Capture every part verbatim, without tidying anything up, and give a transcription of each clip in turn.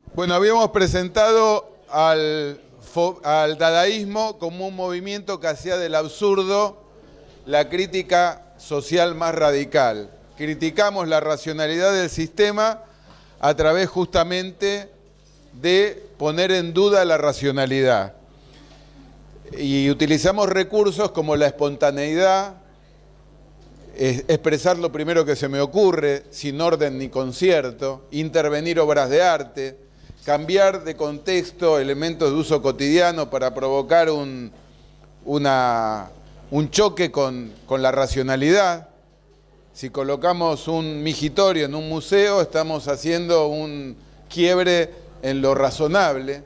Bueno, habíamos presentado al, al dadaísmo como un movimiento que hacía del absurdo la crítica social más radical. Criticamos la racionalidad del sistema a través justamente de poner en duda la racionalidad. Y utilizamos recursos como la espontaneidad, expresar lo primero que se me ocurre, sin orden ni concierto, intervenir obras de arte, cambiar de contexto elementos de uso cotidiano para provocar un, una, un choque con, con la racionalidad. Si colocamos un migitorio en un museo, estamos haciendo un quiebre en lo razonable.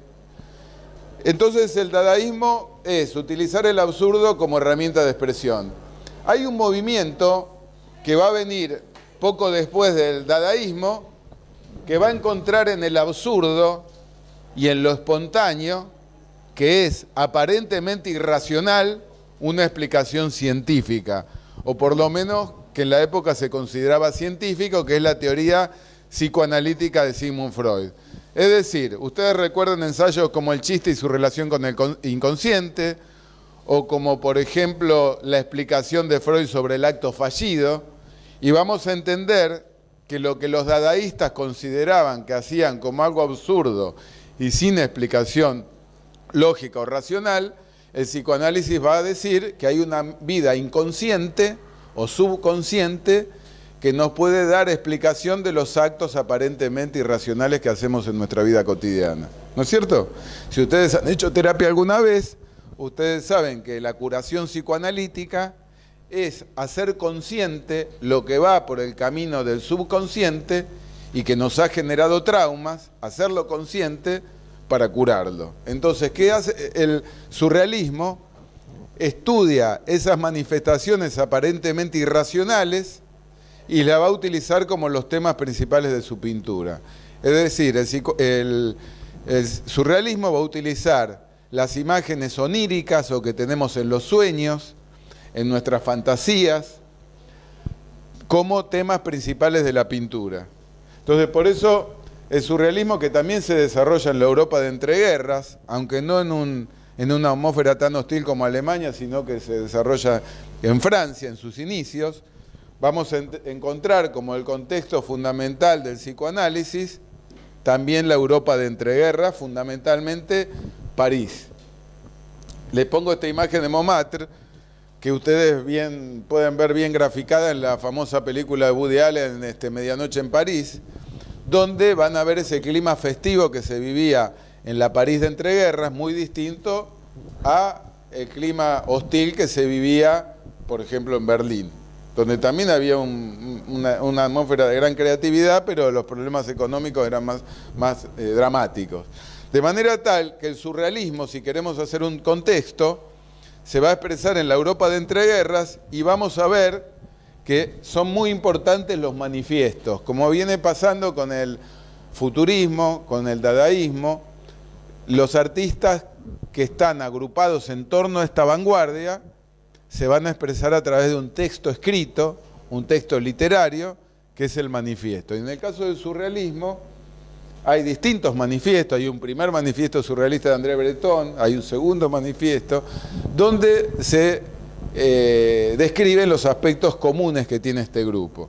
Entonces el dadaísmo es utilizar el absurdo como herramienta de expresión. Hay un movimiento que va a venir poco después del dadaísmo, que va a encontrar en el absurdo y en lo espontáneo, que es aparentemente irracional, una explicación científica, o por lo menos que en la época se consideraba científico, que es la teoría psicoanalítica de Sigmund Freud. Es decir, ustedes recuerdan ensayos como El chiste y su relación con el inconsciente, o como por ejemplo la explicación de Freud sobre el acto fallido, y vamos a entender que lo que los dadaístas consideraban que hacían como algo absurdo y sin explicación lógica o racional, el psicoanálisis va a decir que hay una vida inconsciente o subconsciente que nos puede dar explicación de los actos aparentemente irracionales que hacemos en nuestra vida cotidiana. ¿No es cierto? Si ustedes han hecho terapia alguna vez, ustedes saben que la curación psicoanalítica es hacer consciente lo que va por el camino del subconsciente y que nos ha generado traumas, hacerlo consciente para curarlo. Entonces, ¿qué hace el surrealismo? Estudia esas manifestaciones aparentemente irracionales y la va a utilizar como los temas principales de su pintura. Es decir, el, el, el surrealismo va a utilizar las imágenes oníricas o que tenemos en los sueños, en nuestras fantasías, como temas principales de la pintura. Entonces, por eso el surrealismo, que también se desarrolla en la Europa de entreguerras, aunque no en, un, en una atmósfera tan hostil como Alemania, sino que se desarrolla en Francia en sus inicios, vamos a encontrar como el contexto fundamental del psicoanálisis también la Europa de entreguerras, fundamentalmente París. Les pongo esta imagen de Montmartre, que ustedes bien, pueden ver bien graficada en la famosa película de Woody Allen, este, Medianoche en París, donde van a ver ese clima festivo que se vivía en la París de entreguerras, muy distinto a el clima hostil que se vivía, por ejemplo, en Berlín, donde también había un, una, una atmósfera de gran creatividad, pero los problemas económicos eran más, más eh, dramáticos. De manera tal que el surrealismo, si queremos hacer un contexto, se va a expresar en la Europa de entreguerras y vamos a ver que son muy importantes los manifiestos, como viene pasando con el futurismo, con el dadaísmo. Los artistas que están agrupados en torno a esta vanguardia se van a expresar a través de un texto escrito, un texto literario, que es el manifiesto. Y en el caso del surrealismo hay distintos manifiestos, hay un primer manifiesto surrealista de André Breton, hay un segundo manifiesto, donde se eh, describen los aspectos comunes que tiene este grupo.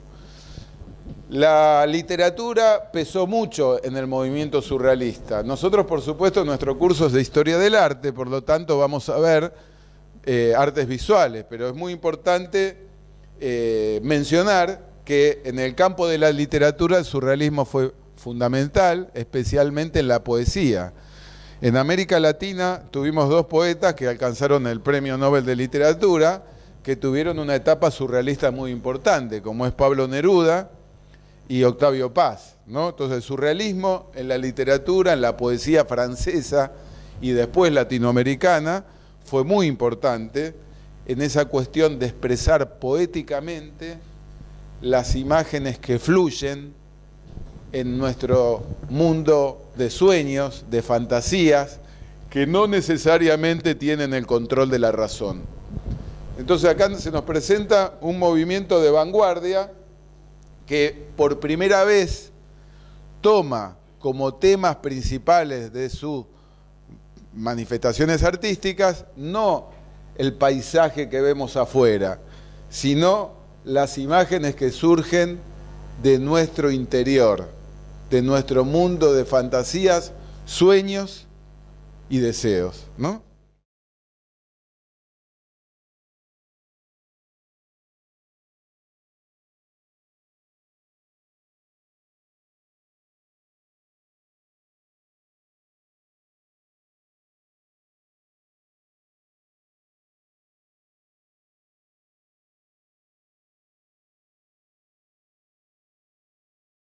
La literatura pesó mucho en el movimiento surrealista. Nosotros, por supuesto, nuestro curso es de Historia del Arte, por lo tanto vamos a ver eh, artes visuales, pero es muy importante eh, mencionar que en el campo de la literatura el surrealismo fue fundamental, especialmente en la poesía. En América Latina tuvimos dos poetas que alcanzaron el Premio Nobel de Literatura, que tuvieron una etapa surrealista muy importante, como es Pablo Neruda y Octavio Paz, ¿no? Entonces el surrealismo en la literatura, en la poesía francesa y después latinoamericana, fue muy importante en esa cuestión de expresar poéticamente las imágenes que fluyen en nuestro mundo de sueños, de fantasías, que no necesariamente tienen el control de la razón. Entonces acá se nos presenta un movimiento de vanguardia que por primera vez toma como temas principales de sus manifestaciones artísticas, no el paisaje que vemos afuera, sino las imágenes que surgen de nuestro interior, de nuestro mundo de fantasías, sueños y deseos, ¿no?